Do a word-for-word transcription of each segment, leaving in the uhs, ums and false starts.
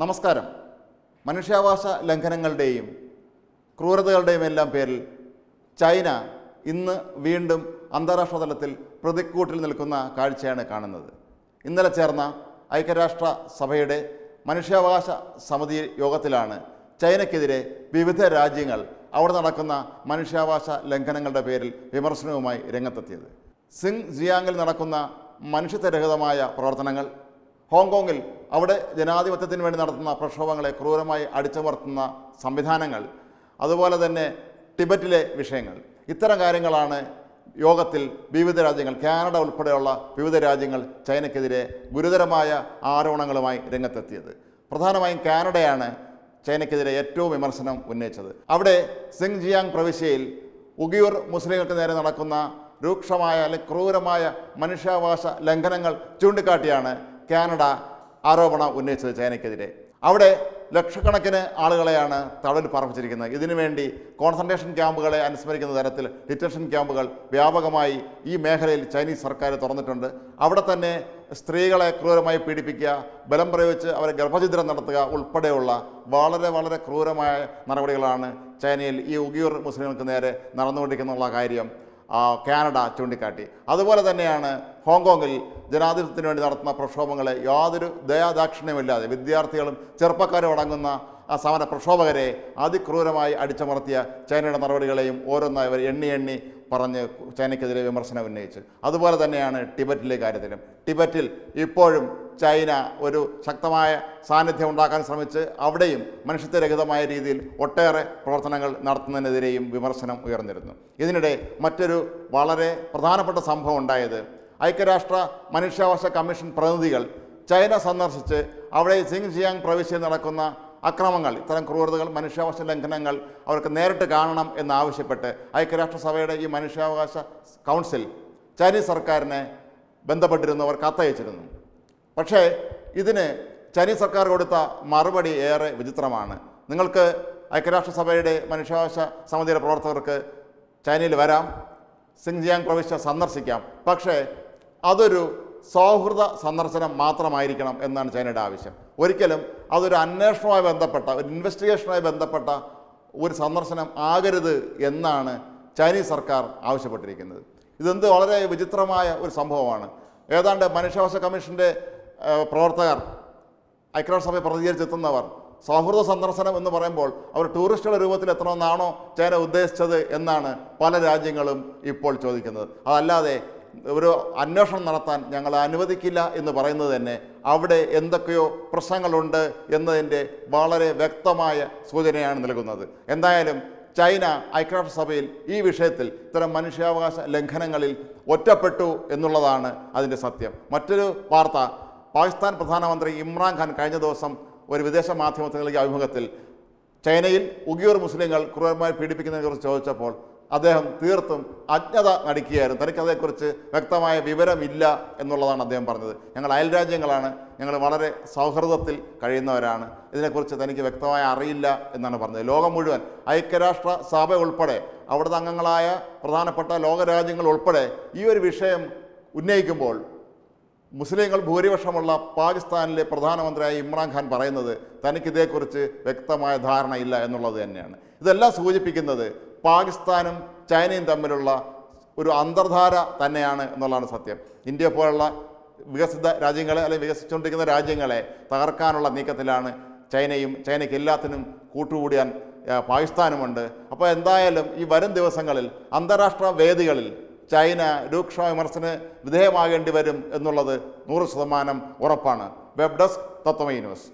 നമസ്കാരം. മനുഷ്യാവകാശ ലംഘനങ്ങളുടെയും ക്രൂരതകളുടെയും എല്ലാം പേരിൽ ചൈന ഇന്ന് വീണ്ടും അന്താരാഷ്ട്ര തലത്തിൽ പ്രതിക്കൂട്ടിൽ നിൽക്കുന്ന കാഴ്ചയാണ് കാണുന്നത്. ഇന്നലെ ചേർന്ന ഐക്യരാഷ്ട്ര സഭയുടെ മനുഷ്യാവകാശ സമിതി യോഗത്തിലാണ് ചൈനയ്ക്കെതിരെ വിവിധ രാജ്യങ്ങൾ അവിടെ നടക്കുന്ന മനുഷ്യാവകാശ ലംഘനങ്ങളുടെ പേരിൽ വിമർശനവുമായി രംഗത്തെത്തിയത്. സിങ് ജിയാങ്ങിൽ നടക്കുന്ന മനുഷ്യത്വരഹിതമായ പ്രവർത്തനങ്ങൾ, ഹോങ്കോങ്ങിൽ അവിടെ ജനാധിപത്യത്തിന് വേണ്ടി നടത്തുന്ന പ്രക്ഷോഭങ്ങളെ ക്രൂരമായി അടിച്ചമർത്തുന്ന സംവിധാനങ്ങൾ, അതുപോലെ തന്നെ ടിബറ്റിലെ വിഷയങ്ങൾ, ഇത്തരം കാര്യങ്ങളാണ് യോഗത്തിൽ വിവിധ രാജ്യങ്ങൾ, കാനഡ ഉൾപ്പെടെയുള്ള വിവിധ രാജ്യങ്ങൾ ചൈനയ്ക്കെതിരെ ഗുരുതരമായ ആരോപണങ്ങളുമായി രംഗത്തെത്തിയത്. പ്രധാനമായും കാനഡയാണ് ചൈനയ്ക്കെതിരെ ഏറ്റവും വിമർശനം ഉന്നയിച്ചത്. അവിടെ സിങ് ജിയാങ് പ്രവിശ്യയിൽ ഉഗിയൂർ മുസ്ലിങ്ങൾക്ക് നേരെ നടക്കുന്ന രൂക്ഷമായ അല്ലെങ്കിൽ ക്രൂരമായ മനുഷ്യാവകാശ ലംഘനങ്ങൾ ചൂണ്ടിക്കാട്ടിയാണ് കാനഡ ആരോപണം ഉന്നയിച്ചത് ചൈനയ്ക്കെതിരെ. അവിടെ ലക്ഷക്കണക്കിന് ആളുകളെയാണ് തടവിൽ പാർപ്പിച്ചിരിക്കുന്നത്. ഇതിനുവേണ്ടി കോൺസെൻട്രേഷൻ ക്യാമ്പുകളെ അനുസ്മരിക്കുന്ന തരത്തിൽ ഡിറ്റൻഷൻ ക്യാമ്പുകൾ വ്യാപകമായി ഈ മേഖലയിൽ ചൈനീസ് സർക്കാർ തുറന്നിട്ടുണ്ട്. അവിടെ തന്നെ സ്ത്രീകളെ ക്രൂരമായി പീഡിപ്പിക്കുക, ബലം പ്രയോഗിച്ച് അവരെ ഗർഭഛിദ്രം നടത്തുക ഉൾപ്പെടെയുള്ള വളരെ വളരെ ക്രൂരമായ നടപടികളാണ് ചൈനയിൽ ഈ ഉഗിയൂർ മുസ്ലിങ്ങൾക്ക് നേരെ നടന്നുകൊണ്ടിരിക്കുന്നുള്ള കാര്യം കാനഡ ചൂണ്ടിക്കാട്ടി. അതുപോലെ തന്നെയാണ് ഹോങ്കോങ്ങിൽ ജനാധിപത്യത്തിന് വേണ്ടി നടത്തുന്ന പ്രക്ഷോഭങ്ങളെ യാതൊരു ദയാദാക്ഷിണ്യമില്ലാതെ വിദ്യാർത്ഥികളും ചെറുപ്പക്കാരും അടങ്ങുന്ന ആ സമര പ്രക്ഷോഭകരെ അതിക്രൂരമായി അടിച്ചമർത്തിയ ചൈനയുടെ നടപടികളെയും ഓരോന്നായി അവർ എണ്ണി എണ്ണി പറഞ്ഞ് ചൈനയ്ക്കെതിരെ വിമർശനം ഉന്നയിച്ചു. അതുപോലെ തന്നെയാണ് ടിബറ്റിലെ കാര്യത്തിലും. ടിബറ്റിൽ ഇപ്പോഴും ചൈന ഒരു ശക്തമായ സാന്നിധ്യം ഉണ്ടാക്കാൻ ശ്രമിച്ച് അവിടെയും മനുഷ്യത്വരഹിതമായ രീതിയിൽ ഒട്ടേറെ പ്രവർത്തനങ്ങൾ നടത്തുന്നതിനെതിരെയും വിമർശനം ഉയർന്നിരുന്നു. ഇതിനിടെ മറ്റൊരു വളരെ പ്രധാനപ്പെട്ട സംഭവം ഉണ്ടായത്, ഐക്യരാഷ്ട്ര മനുഷ്യാവകാശ കമ്മീഷൻ പ്രതിനിധികൾ ചൈന സന്ദർശിച്ച് അവിടെ സിങ് ജിയാങ് പ്രവിശ്യയിൽ നടക്കുന്ന അക്രമങ്ങൾ, ഇത്തരം ക്രൂരതകൾ, മനുഷ്യാവകാശ ലംഘനങ്ങൾ അവർക്ക് നേരിട്ട് കാണണം എന്നാവശ്യപ്പെട്ട് ഐക്യരാഷ്ട്രസഭയുടെ ഈ മനുഷ്യാവകാശ കൗൺസിൽ ചൈനീസ് സർക്കാരിനെ ബന്ധപ്പെട്ടിരുന്നവർ കത്തയച്ചിരുന്നു. പക്ഷേ ഇതിന് ചൈനീസ് സർക്കാർ കൊടുത്ത മറുപടി ഏറെ വിചിത്രമാണ്. നിങ്ങൾക്ക് ഐക്യരാഷ്ട്രസഭയുടെ മനുഷ്യാവകാശ സമിതിയുടെ പ്രവർത്തകർക്ക് ചൈനയിൽ വരാം, സിങ് ജിയാങ് പ്രവിശ്യ സന്ദർശിക്കാം, പക്ഷേ അതൊരു സൗഹൃദ സന്ദർശനം മാത്രമായിരിക്കണം എന്നാണ് ചൈനയുടെ ആവശ്യം. ഒരിക്കലും അതൊരു അന്വേഷണവുമായി ബന്ധപ്പെട്ട ഒരു ഇൻവെസ്റ്റിഗേഷനുമായി ബന്ധപ്പെട്ട ഒരു സന്ദർശനം ആകരുത് എന്നാണ് ചൈനീസ് സർക്കാർ ആവശ്യപ്പെട്ടിരിക്കുന്നത്. ഇതെന്ത് വളരെ വിചിത്രമായ ഒരു സംഭവമാണ്. ഏതാണ്ട് മനുഷ്യാവകാശ കമ്മീഷൻ്റെ പ്രവർത്തകർ, ഐക്യരാഷ്ട്രസഭയെ പ്രതികരിച്ചെത്തുന്നവർ സൗഹൃദ സന്ദർശനം എന്ന് പറയുമ്പോൾ അവർ ടൂറിസ്റ്റുകളുടെ രൂപത്തിൽ എത്തണമെന്നാണോ ചൈന ഉദ്ദേശിച്ചത് എന്നാണ് പല രാജ്യങ്ങളും ഇപ്പോൾ ചോദിക്കുന്നത്. അതല്ലാതെ ഒരു അന്വേഷണം നടത്താൻ ഞങ്ങൾ അനുവദിക്കില്ല എന്ന് പറയുന്നത് തന്നെ അവിടെ എന്തൊക്കെയോ പ്രശ്നങ്ങളുണ്ട് എന്നതിൻ്റെ വളരെ വ്യക്തമായ സൂചനയാണ് നൽകുന്നത്. എന്തായാലും ചൈന ഐക്യരാഷ്ട്രസഭയിൽ ഈ വിഷയത്തിൽ ഇത്തരം മനുഷ്യാവകാശ ലംഘനങ്ങളിൽ ഒറ്റപ്പെട്ടു എന്നുള്ളതാണ് അതിൻ്റെ സത്യം. മറ്റൊരു വാർത്ത, പാകിസ്ഥാൻ പ്രധാനമന്ത്രി ഇമ്രാൻഖാൻ കഴിഞ്ഞ ദിവസം ഒരു വിദേശ മാധ്യമത്തിൽ നൽകിയ അഭിമുഖത്തിൽ ചൈനയിൽ ഉഗിയൂർ മുസ്ലിങ്ങൾ ക്രൂരമായി പീഡിപ്പിക്കുന്നതിനെക്കുറിച്ച് ചോദിച്ചപ്പോൾ അദ്ദേഹം തീർത്തും അജ്ഞത നടിക്കുകയായിരുന്നു. തനിക്കതേക്കുറിച്ച് വ്യക്തമായ വിവരമില്ല എന്നുള്ളതാണ് അദ്ദേഹം പറഞ്ഞത്. ഞങ്ങൾ അയൽരാജ്യങ്ങളാണ്, ഞങ്ങൾ വളരെ സൗഹൃദത്തിൽ കഴിയുന്നവരാണ്, ഇതിനെക്കുറിച്ച് തനിക്ക് വ്യക്തമായി അറിയില്ല എന്നാണ് പറഞ്ഞത്. ലോകം മുഴുവൻ, ഐക്യരാഷ്ട്ര സഭ ഉൾപ്പെടെ, അവിടുത്തെ അംഗങ്ങളായ പ്രധാനപ്പെട്ട ലോകരാജ്യങ്ങൾ ഉൾപ്പെടെ ഈ ഒരു വിഷയം ഉന്നയിക്കുമ്പോൾ മുസ്ലിങ്ങൾ ഭൂരിപക്ഷമുള്ള പാകിസ്ഥാനിലെ പ്രധാനമന്ത്രിയായ ഇമ്രാൻഖാൻ പറയുന്നത് തനിക്കിതേക്കുറിച്ച് വ്യക്തമായ ധാരണയില്ല എന്നുള്ളത് തന്നെയാണ്. ഇതെല്ലാം സൂചിപ്പിക്കുന്നത് പാകിസ്ഥാനും ചൈനയും തമ്മിലുള്ള ഒരു അന്തർധാര തന്നെയാണ് എന്നുള്ളതാണ് സത്യം. ഇന്ത്യ പോലുള്ള വികസിത രാജ്യങ്ങളെ അല്ലെങ്കിൽ വികസിച്ചുകൊണ്ടിരിക്കുന്ന രാജ്യങ്ങളെ തകർക്കാനുള്ള നീക്കത്തിലാണ് ചൈനയും. ചൈനയ്ക്ക് എല്ലാത്തിനും കൂട്ടുകൂടിയാൻ പാകിസ്ഥാനുമുണ്ട്. അപ്പോൾ എന്തായാലും ഈ വരും ദിവസങ്ങളിൽ അന്താരാഷ്ട്ര വേദികളിൽ ചൈന രൂക്ഷ വിമർശന വിധേയമാകേണ്ടി വരും എന്നുള്ളത് നൂറ് ശതമാനം ഉറപ്പാണ്. Web desk, Tattvamayi news.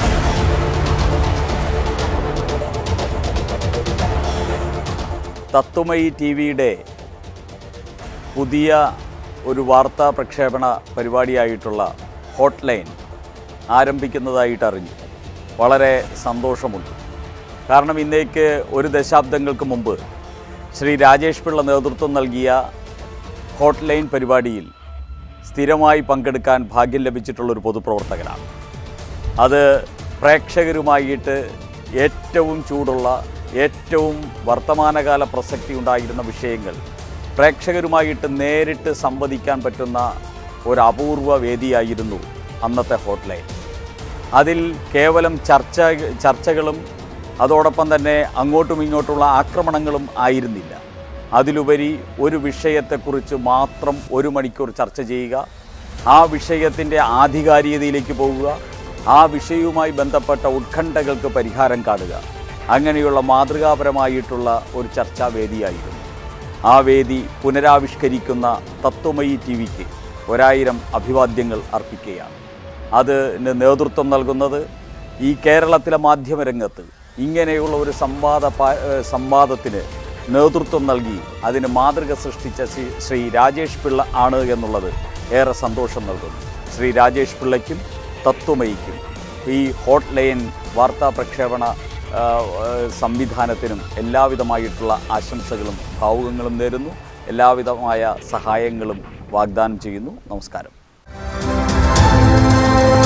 Tattvamayi T വിയുടെ പുതിയ ഒരു വാർത്താ പ്രക്ഷേപണ പരിപാടിയായിട്ടുള്ള ഹോട്ട് ലൈൻ ആരംഭിക്കുന്നതായിട്ട് അറിഞ്ഞു. വളരെ സന്തോഷമുണ്ട്. കാരണം ഇന്നേക്ക് ഒരു ദശാബ്ദങ്ങൾക്ക് മുമ്പ് ശ്രീ രാജേഷ് പിള്ള നേതൃത്വം നൽകിയ ഹോട്ട് ലൈൻ പരിപാടിയിൽ സ്ഥിരമായി പങ്കെടുക്കാൻ ഭാഗ്യം ലഭിച്ചിട്ടുള്ളൊരു പൊതുപ്രവർത്തകനാണ്. അത് പ്രേക്ഷകരുമായിട്ട് ഏറ്റവും ചൂടുള്ള, ഏറ്റവും വർത്തമാനകാല പ്രസക്തി ഉണ്ടായിരുന്ന വിഷയങ്ങൾ പ്രേക്ഷകരുമായിട്ട് നേരിട്ട് സംവദിക്കാൻ പറ്റുന്ന ഒരു അപൂർവ വേദിയായിരുന്നു അന്നത്തെ ഹോട്ട് ലൈൻ. അതിൽ കേവലം ചർച്ച ചർച്ചകളും അതോടൊപ്പം തന്നെ അങ്ങോട്ടും ഇങ്ങോട്ടുള്ള ആക്രമണങ്ങളും ആയിരുന്നില്ല. അതിലുപരി ഒരു വിഷയത്തെക്കുറിച്ച് മാത്രം ഒരു മണിക്കൂർ ചർച്ച ചെയ്യുക, ആ വിഷയത്തിൻ്റെ ആധികാരികതയിലേക്ക് പോവുക, ആ വിഷയവുമായി ബന്ധപ്പെട്ട ഉത്കണ്ഠകൾക്ക് പരിഹാരം കാണുക, അങ്ങനെയുള്ള മാതൃകാപരമായിട്ടുള്ള ഒരു ചർച്ചാവേദിയായിരുന്നു. ആ വേദി പുനരാവിഷ്കരിക്കുന്ന തത്വമയി ടി വിക്ക് ഒരായിരം അഭിവാദ്യങ്ങൾ അർപ്പിക്കുകയാണ്. അതിന് നേതൃത്വം നൽകുന്നത് ഈ കേരളത്തിലെ മാധ്യമരംഗത്ത് ഇങ്ങനെയുള്ള ഒരു സംവാദ സംവാദത്തിന് നേതൃത്വം നൽകി അതിന് മാതൃക സൃഷ്ടിച്ച ശ്രീ ശ്രീ രാജേഷ് പിള്ള ആണ് എന്നുള്ളത് ഏറെ സന്തോഷം നൽകുന്നു. ശ്രീ രാജേഷ് പിള്ളയ്ക്കും തത്വമയിക്കും ഈ ഹോട്ട് ലൈൻ വാർത്താ പ്രക്ഷേപണ സംവിധാനത്തിനും എല്ലാവിധമായിട്ടുള്ള ആശംസകളും ഭാവുകങ്ങളും നേരുന്നു. എല്ലാവിധമായ സഹായങ്ങളും വാഗ്ദാനം ചെയ്യുന്നു. നമസ്കാരം.